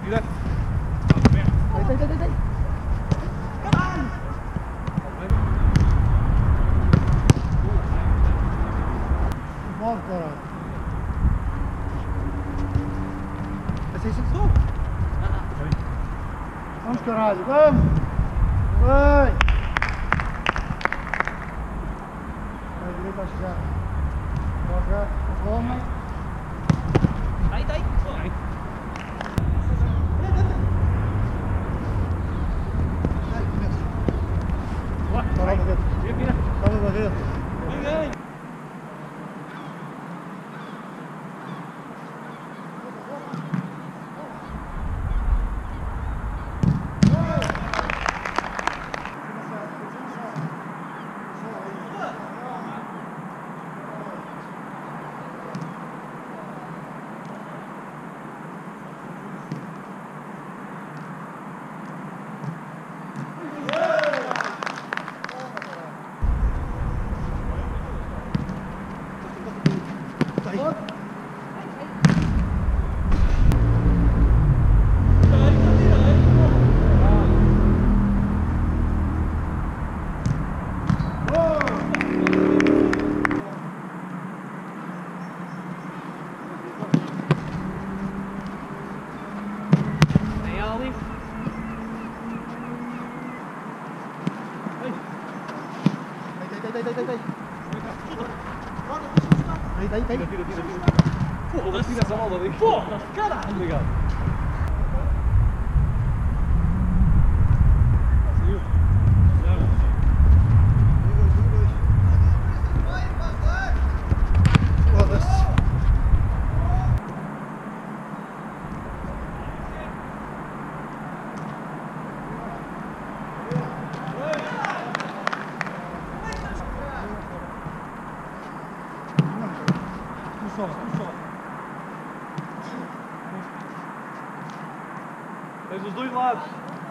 Direto. Dai. Bom, caralho. Mas aí você soube. Vamos, caralho, vamos. Vai. Vai direito a chegar. Toca, toma. Aí. Toma, Barreto. Toma, Barreto. Dai. Tira. Foda-se, tira essa bola daí. Foda-se, caralho. Obrigado. Saiu. Foda-se. Só. Tens os dois lados.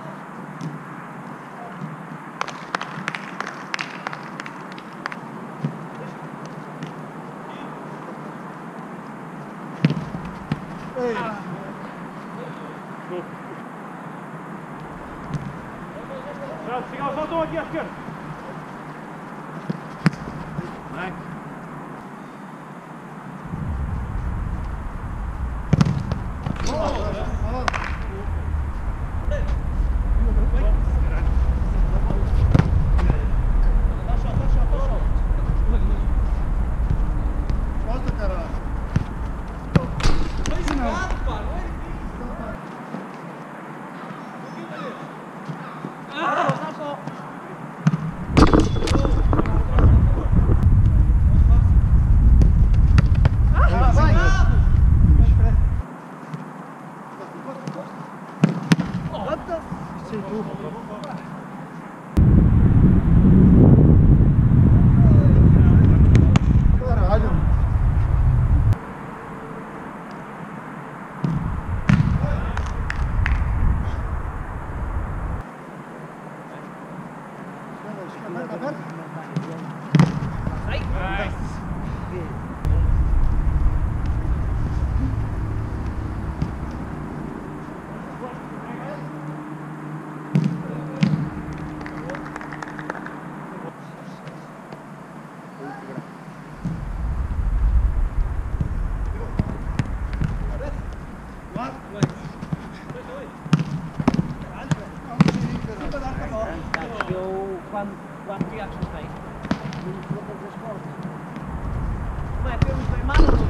Ei. Chega o saltão aqui à esquerda. Vai. Volta, caralho. Caralho. Quando viajas bem, não todas as portas. Não é, temos bem mal.